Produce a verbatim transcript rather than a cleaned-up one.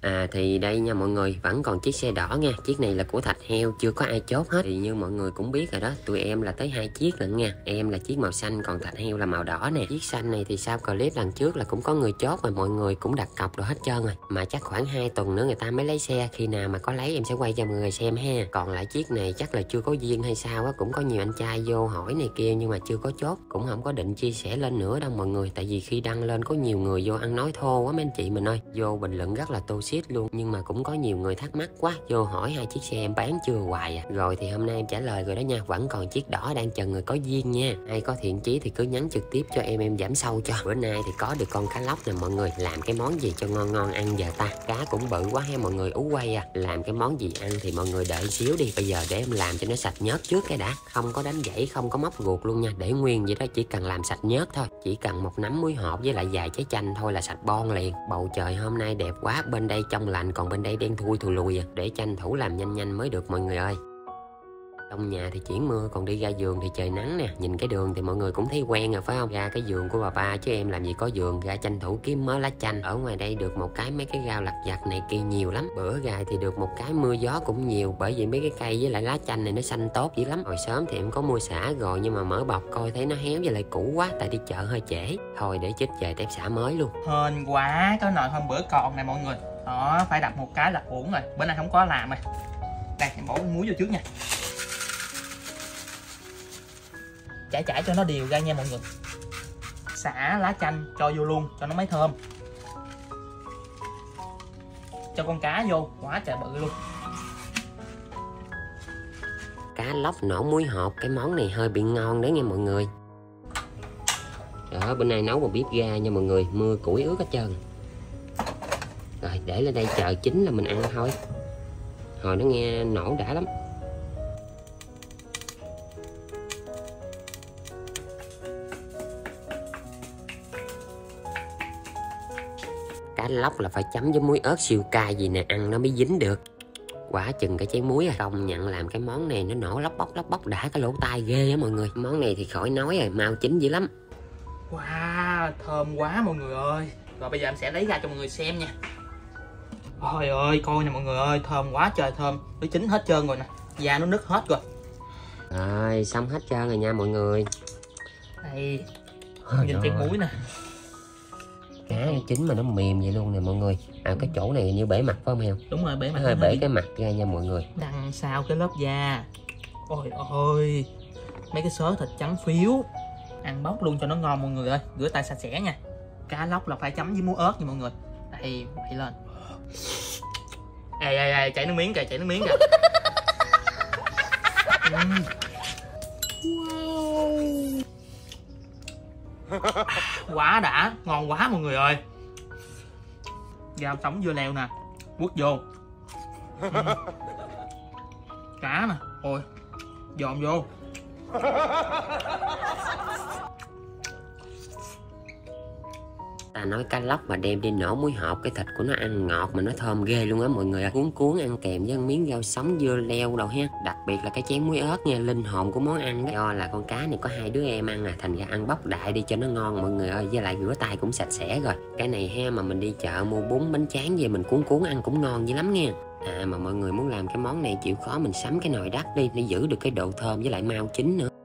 À thì đây nha mọi người, vẫn còn chiếc xe đỏ nha. Chiếc này là của Thạch Heo, chưa có ai chốt hết. Thì như mọi người cũng biết rồi đó, tụi em là tới hai chiếc lận nha. Em là chiếc màu xanh, còn Thạch Heo là màu đỏ nè. Chiếc xanh này thì sau clip lần trước là cũng có người chốt rồi, mọi người cũng đặt cọc rồi hết trơn rồi. Mà chắc khoảng hai tuần nữa người ta mới lấy xe. Khi nào mà có lấy em sẽ quay cho mọi người xem ha. Còn lại chiếc này chắc là chưa có duyên hay sao á, cũng có nhiều anh trai vô hỏi này kia nhưng mà chưa có chốt. Cũng không có định chia sẻ lên nữa đâu mọi người. Tại vì khi đăng lên có nhiều người vô ăn nói thô quá mấy anh chị mình ơi. Vô bình luận rất là toxic luôn. Nhưng mà cũng có nhiều người thắc mắc quá, vô hỏi hai chiếc xe em bán chưa hoài à. Rồi thì hôm nay em trả lời rồi đó nha. Vẫn còn chiếc đỏ đang chờ người có duyên nha. Ai có thiện chí thì cứ nhắn trực tiếp cho em em giảm sâu cho. Bữa nay thì có được con cá lóc nè mọi người. Làm cái món gì cho ngon ngon ăn giờ ta. Cá cũng bự quá ha mọi người. Ú quay à. Làm cái món gì ăn thì mọi người đợi xíu đi. Bây giờ để em làm cho nó sạch nhớt trước cái đã. Không có đánh dãy, không có móc ruột luôn nha. Để nguyên vậy đó, chỉ cần làm sạch nhớt thôi. Chỉ cần một nắm muối hột với lại vài trái chanh thôi là sạch bon liền. Bầu trời hôm nay đẹp quá, bên đây trong lành còn bên đây đen thui thùi lùi à. Để tranh thủ làm nhanh nhanh mới được mọi người ơi. Trong nhà thì chuyển mưa, còn đi ra vườn thì trời nắng nè. Nhìn cái đường thì mọi người cũng thấy quen rồi phải không? Ra cái vườn của bà ba chứ em làm gì có vườn. Ra tranh thủ kiếm mớ lá chanh. Ở ngoài đây được một cái mấy cái rau lặt vặt này kia nhiều lắm. Bữa ra thì được một cái mưa gió cũng nhiều. Bởi vì mấy cái cây với lại lá chanh này nó xanh tốt dữ lắm. Hồi sớm thì em có mua xả rồi nhưng mà mở bọc coi thấy nó héo với lại cũ quá. Tại đi chợ hơi trễ. Thôi để chích về tép xả mới luôn. Hên quá, cái nồi hôm bữa còn nè mọi người. Đó, phải đập một cái là uổng rồi. Bữa nay không có làm rồi. Đây, em bỏ muối vô trước nha. Chải chải cho nó đều ra nha mọi người. Xả lá chanh cho vô luôn cho nó mới thơm. Cho con cá vô, quá trời bự luôn. Cá lóc nổ muối hột, cái món này hơi bị ngon đấy nha mọi người. Đó, bữa nay nấu mà biết ga nha mọi người. Mưa củi ướt hết trơn. Rồi để lên đây chờ chín là mình ăn thôi. Hồi nó nghe nổ đã lắm. Cá lóc là phải chấm với muối ớt siêu cay gì nè, ăn nó mới dính được. Quả chừng cái chén muối à. Công nhận làm cái món này nó nổ lóc bóc lóc bóc đã cái lỗ tai ghê á mọi người. Món này thì khỏi nói rồi, mau chín dữ lắm. Wow, thơm quá mọi người ơi. Rồi bây giờ em sẽ lấy ra cho mọi người xem nha. Ôi ơi, coi nè mọi người ơi, thơm quá trời thơm. Nó chín hết trơn rồi nè, da nó nứt hết rồi. Rồi, xong hết trơn rồi nha mọi người. Đây, nhìn cái muối nè. Cá nó chín mà nó mềm vậy luôn nè mọi người. À cái chỗ này như bể mặt phải không Heo? Đúng rồi, bể mặt. Hơi bể cái mặt ra nha mọi người. Đằng sau cái lớp da. Ôi ôi, mấy cái xớ thịt trắng phiếu. Ăn bóc luôn cho nó ngon mọi người ơi. Rửa tay sạch sẽ nha. Cá lóc là phải chấm với muối ớt nha mọi người. Đây, vậy lên. Ê ê ê, chảy nước miếng kìa, chảy nước miếng kìa. uhm. Wow. Quá đã, ngon quá mọi người ơi. Rau sống dưa leo nè, quất vô. uhm. Cá nè, ôi, dồn vô. Ta nói cá lóc mà đem đi nổ muối hột, cái thịt của nó ăn ngọt mà nó thơm ghê luôn á mọi người ơi. Cuốn cuốn ăn kèm với miếng rau sống dưa leo đâu ha. Đặc biệt là cái chén muối ớt nha, linh hồn của món ăn đó. Do là con cá này có hai đứa em ăn à, thành ra ăn bóc đại đi cho nó ngon mọi người ơi. Với lại rửa tay cũng sạch sẽ rồi. Cái này ha mà mình đi chợ mua bún bánh tráng về mình cuốn cuốn ăn cũng ngon dữ lắm nha. À mà mọi người muốn làm cái món này chịu khó mình sắm cái nồi đất đi, để giữ được cái độ thơm với lại mau chín nữa.